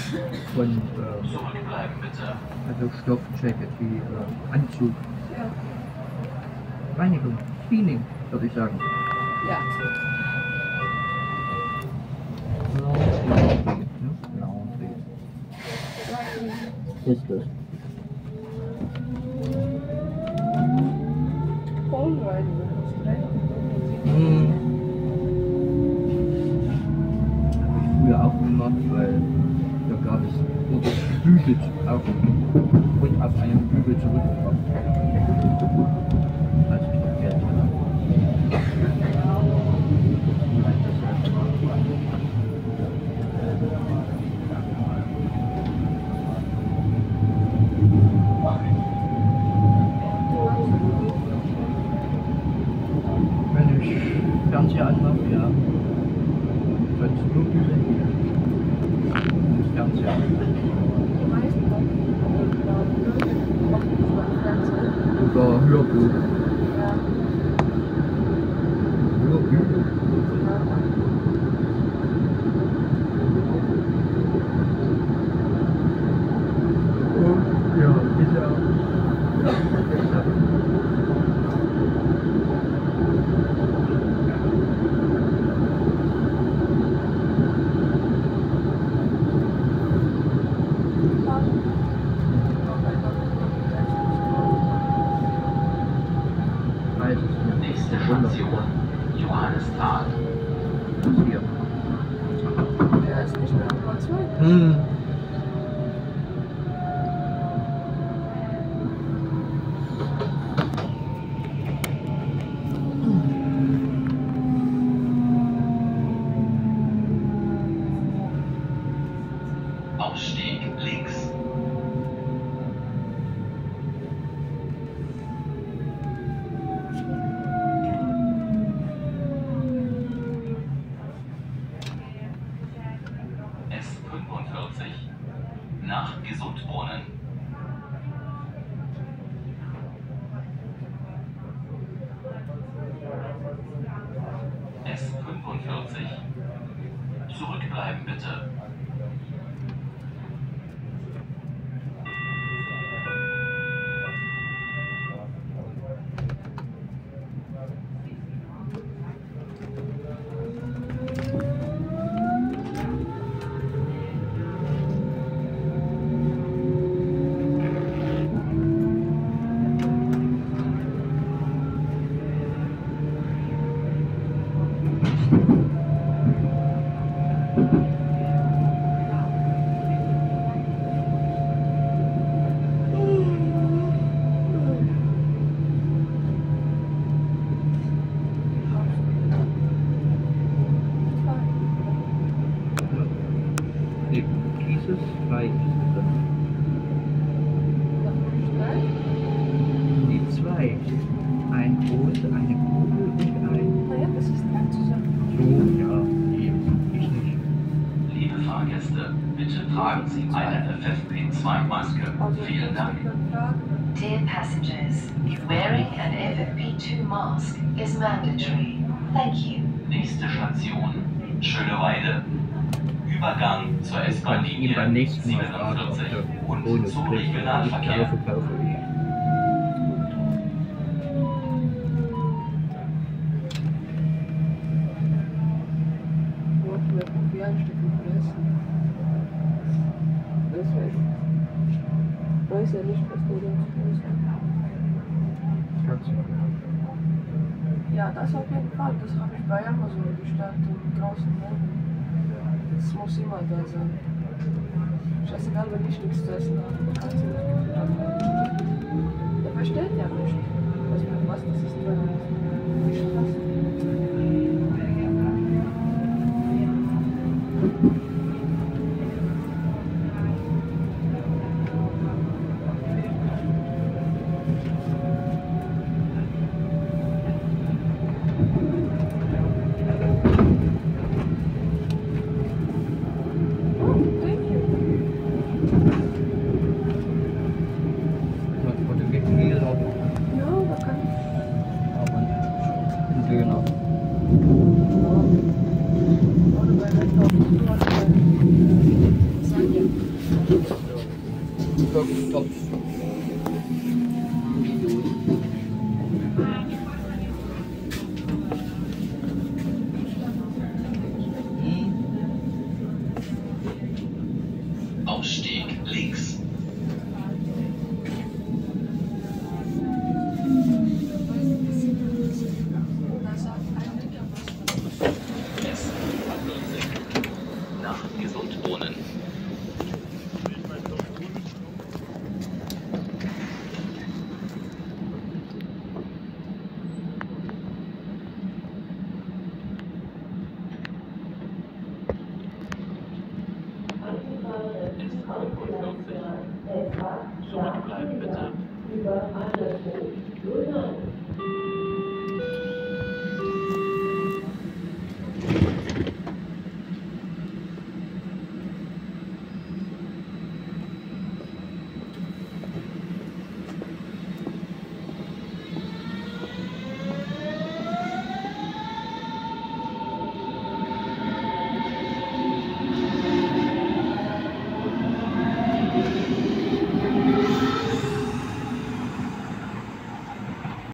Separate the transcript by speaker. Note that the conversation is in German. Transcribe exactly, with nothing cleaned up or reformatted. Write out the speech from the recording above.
Speaker 1: von äh,
Speaker 2: Zurückbleiben bitte.
Speaker 1: also Stoffjacket wie äh, Anzug.
Speaker 3: Ja.
Speaker 1: Reinigung, Cleaning, würde ich sagen.
Speaker 3: Ja.
Speaker 1: Laundry, ne? Laundry. Ist das.
Speaker 3: Vollreinigung, hast du recht.
Speaker 1: Hm. Habe ich früher auch gemacht, weil da gab es nur das Bügel zu kaufen und auf einem Bügel zurückgebracht. Als ich noch Geld hatte. Wenn ich Fernseher anmache, ja. Sonst nur Bügeln. Das Fernseher.
Speaker 3: Die meisten machen das beim Fernsehen.
Speaker 1: Sogar Hörbuch.
Speaker 3: Ja.
Speaker 1: Hörbuch. Ja, bitte. Ja, weiß es nicht.
Speaker 2: Nächste Station, Johannisthal.
Speaker 1: Das hier.
Speaker 3: Der ist nicht mehr am Kreuzweg.
Speaker 1: Hm.
Speaker 2: Ausstieg links. S fünfundvierzig nach Gesundbrunnen. S fünfundvierzig. Zurückbleiben bitte.
Speaker 1: Dieses Reich ist drin. Die zwei. Ein Groß, eine Kugel und ein.
Speaker 3: Naja, das ist drei zusammen.
Speaker 1: So, ja, eben. Ich nicht.
Speaker 2: Liebe Fahrgäste, bitte tragen Sie eine F F P zwei Maske.
Speaker 3: Also,
Speaker 2: Vielen Dank.
Speaker 4: Dear passengers, wearing an F F P two mask is mandatory. Thank you.
Speaker 2: Nächste Station, Schöneweide. Übergang zur
Speaker 1: Kann ich ihn beim
Speaker 2: S-Bahn-Linie
Speaker 1: nächsten Mal fragen, ob
Speaker 2: siebenundvierzig
Speaker 1: der
Speaker 2: und
Speaker 1: Bonus
Speaker 2: zum
Speaker 1: kriegt. Wenn ich
Speaker 2: Regionalverkehr.
Speaker 1: kaufe, kaufe ich.
Speaker 3: Wollten wir probieren, ein Stück fressen. Deswegen. Weiß ja nicht, was du da tust.
Speaker 1: Kannst du.
Speaker 3: Ja, das auf jeden Fall. Das habe ich bei Amazon bestellt und draußen wohnen. Das muss immer da sein. Scheißegal, wenn ich nichts zu essen habe, dann kannst du nicht gefüttert werden. Der versteht ja nicht. Was, was das ist, wenn die Straße.
Speaker 1: Von dem Gefühl,
Speaker 3: Ja, da kann ich.
Speaker 1: aber ein Döner. Topf.
Speaker 2: Ausstieg links. S vierzig. Nach Gesundwohnen. Somit bleiben bitte.